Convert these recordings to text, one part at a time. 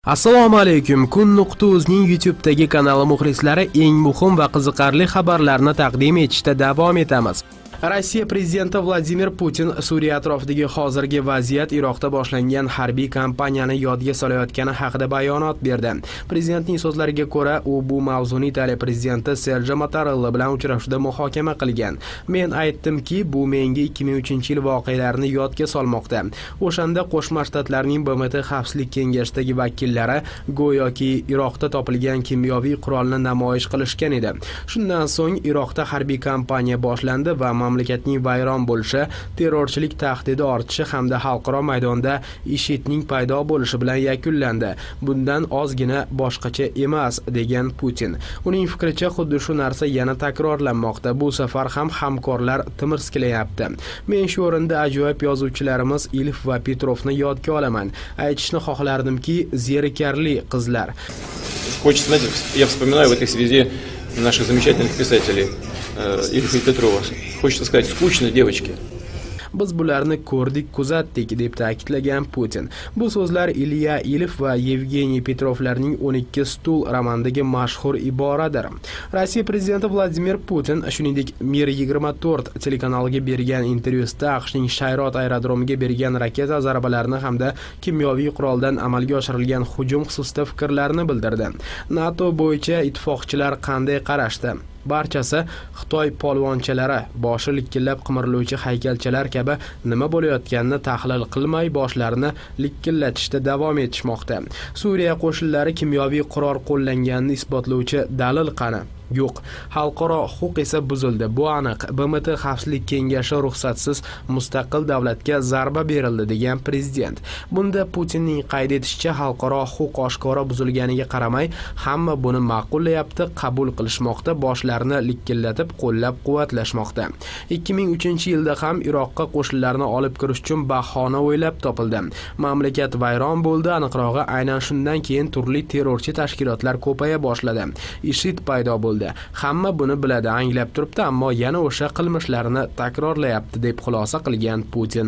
Assalomu alaykum. Kun.uzning YouTube'dagi kanali muxlislari eng muhim va qiziqarli xabarlarni taqdim etishda davom etamiz. Rossiya prezidenti Vladimir Putin Suriya atrofidagi hozirgi vaziyat Iroqda boshlangan harbiy kampaniyani yodga solayotgani haqida bayonot berdi. Prezidentning so'zlariga ko'ra, u bu mavzuni Italiya prezidenti Sergio Mattarella bilan uchrashuvda muhokama qilgan. Men aytdimki, bu menga 2003-yil voqealarini yodga solmoqda. O'shanda Qo'shma Shtatlarning BMT Xavfsizlik kengashidagi vakillari go'yoki Iroqda topilgan kimyoviy qurolni namoyish qilishgan edi. Shundan so'ng Iroqda harbiy kampaniya boshlandi va mamlakatning vayron bo'lishi, terrorchilik tahdidi ortishi hamda xalqaro maydonda IShIDning paydo bo'lishi bilan yakunlandi. Bundan ozgina boshqacha emas, degan Putin. Uning fikricha, xuddi shu narsa yana takrorlanmoqda. Bu safar ham hamkorlar timirskilayapti. Men shu o'rinda ajoyib yozuvchilarimiz Ilf va Petrovni yodga olaman. Aytishni xohlardimki, zerikarli qizlar. Хочется, знаете, я вспоминаю в этой связи наших замечательных писателей Ильфа и Петрова. Хочется сказать, скучно, девочки. Biz bularni ko'rdik, kuzatdik, deb ta'kidlagan Putin. Bu so'zlar Ilya Ilf va Yevgeniy Petrovlarning 12 stul romandagi mashhur iboradir. Rossiya prezidenti Vladimir Putin, shuningdek, Mir 24 telekanaliga bergan intervyusida AQShning Shayrot aerodromiga bergan raketa zarbalarini hamda kimyoviy quroldan amalga oshirilgan hujum xususida fikrlarini bildirdi. NATO bo'yicha ittifoqchilar qanday qarashdi? Barchasi Xitoy polvonchalari boshi likkillab qimirlovchi haykalchalar kabi nima bo'layotganini tahlil qilmay boshlarini likillatishda davom etishmoqda. Suriya qo'shinlari kimyoviy qurol qo'llanganini isbotlovchi dalil qani? Yo'q. Xalqaro huquq esa buzildi. Bu aniq. BMT Xavfsizlik kengashi ruxsatsiz mustaqil davlatga zarba berildi, degan prezident. Bunda Putinning qayd etishicha, xalqaro huquq oshkora buzilganiga qaramay, hamma buni ma'qullayapti, qabul qilishmoqda, boshlarini likillatib, qo'llab-quvvatlashmoqda. 2003-yilda ham Iroqqa qo'shinlarni olib kirish uchun bahona o'ylab topildi. Mamlakat vayron bo'ldi, aniqrog'i aynan shundan keyin turli terrorchi tashkilotlar ko'paya boshladi. IShID paydo bo'ldi. Hamma buni biladi, anglab turibdi, ammo yana o'sha qilmishlarini takrorlayapti, deb xulosa qilgan Putin.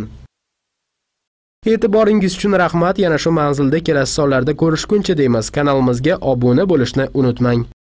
E'tiboringiz uchun rahmat. Yana shu manzilda kelasi sonlarda ko'rishguncha deymiz. Kanalimizga obuna bo'lishni unutmang.